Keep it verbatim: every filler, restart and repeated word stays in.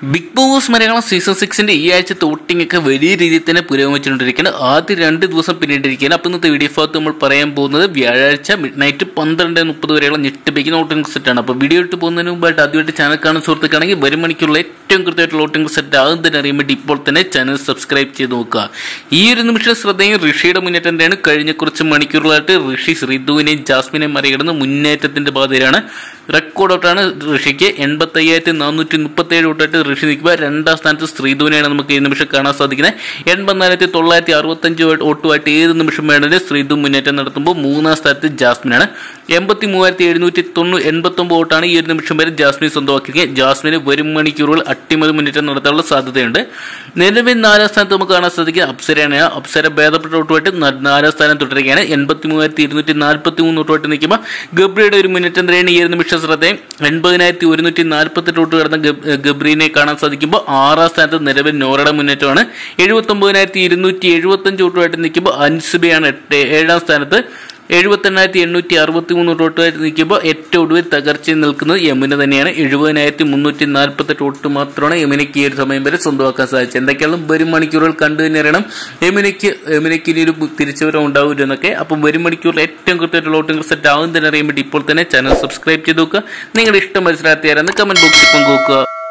Big Boss Malayalam season സിക്സിന്റെ ഈ ആഴ്ചത്തെ വോട്ടിംഗ് ഒക്കെ വലിയ രീതിയിൽ തന്നെ പുരോഗമിച്ചുകൊണ്ടിരിക്കുകയാണ്. ആദ്യ രണ്ട് ദിവസം പിന്നിട്ടിരിക്കുകയാണ്. അപ്പോൾ ഇന്നത്തെ വീഡിയോ ഭാഗത്ത് നമ്മൾ പറയാൻ പോകുന്നത് വ്യാഴാഴ്ച മിഡ് നൈറ്റ് പന്ത്രണ്ട് മുപ്പത് വരെയുള്ള ഞെട്ടിപ്പിക്കുന്ന വോട്ടിംഗ് സെറ്റാണ്. അപ്പോൾ വീഡിയോ ഇട്ട് പോകുന്നതിന് മുമ്പായിട്ട് ആദ്യമായിട്ട് ചാനൽ കാണുന്ന സുഹൃത്തുക്കാണെങ്കിൽ വരും മണിക്കുള്ള ഏറ്റവും കൃത്യമായിട്ടുള്ള വോട്ടിംഗ് സെറ്റ് ആകും തന്നെ അറിയാൻ വേണ്ടി ഇപ്പോൾ തന്നെ ചാനൽ സബ്സ്ക്രൈബ് ചെയ്ത് നോക്കുക. ഈ ഒരു നിമിഷം ശ്രദ്ധയും ഋഷിയുടെ മുന്നേറ്റം തന്നെയാണ്. കഴിഞ്ഞ കുറച്ച് മണിക്കൂറുകളായിട്ട് ഋഷി ശ്രീധുവിനെയും ജാസ്മിനെയും മറികടന്ന് മുന്നേറ്റത്തിന്റെ പാതയിലാണ്. റെക്കോർഡ് ഔട്ടാണ് ഋഷിക്ക്. എൺപത്തി അയ്യായിരത്തി നാനൂറ്റി മുപ്പത്തി ഏഴ് ഔട്ടായിട്ട് ഋഷി നിൽക്കുക. രണ്ടാം സ്ഥാനത്ത് ശ്രീധുവിനെയാണ് നമുക്ക് ഈ നിമിഷം കാണാൻ സാധിക്കുന്നത്. എൺപത്തിനാലായിരത്തി തൊള്ളായിരത്തി അറുപത്തി അഞ്ച് വോട്ടുമായിട്ട് ഏത് നിമിഷം വേണമെങ്കിലും ശ്രീധു മുന്നേറ്റം നടത്തുമ്പോൾ മൂന്നാം സ്ഥാനത്ത് ജാസ്മിനാണ്. എൺപത്തി മൂവായിരത്തി എഴുന്നൂറ്റി തൊണ്ണൂ എൺപത്തി ഒമ്പത് വോട്ടാണ് ഈ ഒരു നിമിഷം വരെ ജാസ്മിൻ സ്വന്തമാക്കിയിരിക്കുന്നത്. ജാസ്മിന് വരും മണിക്കൂറുകൾ അട്ടിമറി മുന്നേറ്റം നടത്താനുള്ള സാധ്യതയുണ്ട്. നിലവിൽ നാലാം സ്ഥാനത്ത് നമുക്ക് കാണാൻ സാധിക്കുക അപ്സരയാണ്. അപ്സര ഭേദപ്പെട്ട വോട്ടുമായിട്ട് നാലാം സ്ഥാനം തുടരുകയാണ്. എൺപത്തി മൂവായിരത്തി ഇരുന്നൂറ്റി നാൽപ്പത്തി മൂന്ന് വോട്ടുമായിട്ട് നിൽക്കുമ്പോൾ ഗബ്രിയുടെ ഒരു മുന്നേറ്റം തന്നെയാണ് ഈ ഒരു നിമിഷം ശ്രദ്ധയും. എൺപതിനായിരത്തി ഒരുന്നൂറ്റി നാൽപ്പത്തെട്ട് വോട്ട് കടന്ന ഗബ്രീനെ കാണാൻ സാധിക്കുമ്പോൾ ആറാം സ്ഥാനത്ത് നിലവിൽ നോറയുടെ മുന്നേറ്റമാണ്. എഴുപത്തി ഒമ്പതിനായിരത്തി ഇരുന്നൂറ്റി എഴുപത്തി അഞ്ച് വോട്ടുമായിട്ട് നിൽക്കുമ്പോൾ അൻസുബയാണ് എട്ട് ഏഴാം സ്ഥാനത്ത്. എഴുപത്തി എണ്ണായിരത്തി എണ്ണൂറ്റി അറുപത്തി മൂന്ന് വോട്ടുമായിട്ട് നിൽക്കുമ്പോൾ ഏറ്റവും ഒടുവിൽ തകർച്ചയിൽ നിൽക്കുന്നത് യമുന തന്നെയാണ്. എഴുപതിനായിരത്തി മുന്നൂറ്റി നാൽപ്പത്തെട്ട് വോട്ട് മാത്രമാണ് യമുനയ്ക്ക് ഈ ഒരു സമയം വരെ സ്വന്തമാക്കാൻ സാധിച്ചത്. എന്തൊക്കെയാണ് വരും മണിക്കൂറുകൾ കണ്ടു തന്നെ അറിയണം യമുനയ്ക്ക് യമുനയ്ക്ക് ഇനി ഒരു തിരിച്ചുവരവ് ഉണ്ടാവില്ല എന്നൊക്കെ. അപ്പം വരും മണിക്കൂറിൽ ഏറ്റവും കൃത്യമായിട്ടുള്ള വോട്ടിംഗ് സെറ്റ് ആവും തന്നെ അറിയാൻ വേണ്ടി ഇപ്പോൾ തന്നെ ചാനൽ സബ്സ്ക്രൈബ് ചെയ്ത് നോക്കുക. നിങ്ങളുടെ ഇഷ്ടം മനസ്സിലാക്കിയാരെന്ന് കമന്റ് ബോക്സിൽ പങ്കുവെക്കുക.